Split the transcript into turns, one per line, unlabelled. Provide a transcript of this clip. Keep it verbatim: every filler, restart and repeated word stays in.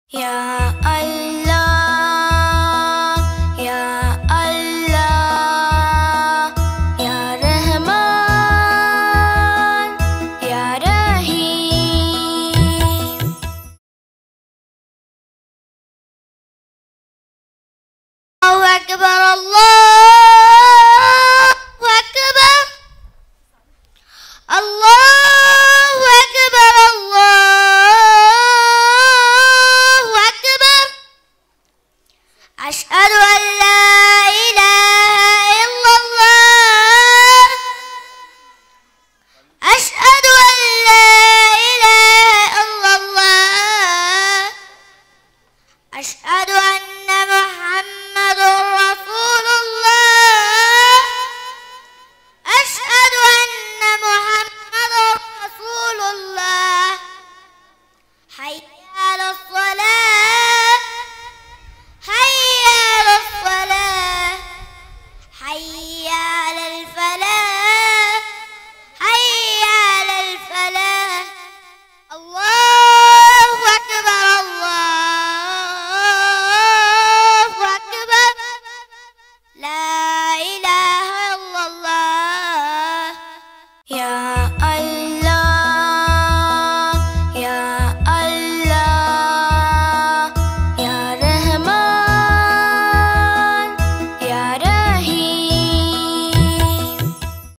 يا الله يا الله يا رحمن يا رحيم. الله أكبر الله أكبر الله أكبر الله أكبر. أشهد أن لا إله إلا الله أشهد أن لا إله إلا الله أشهد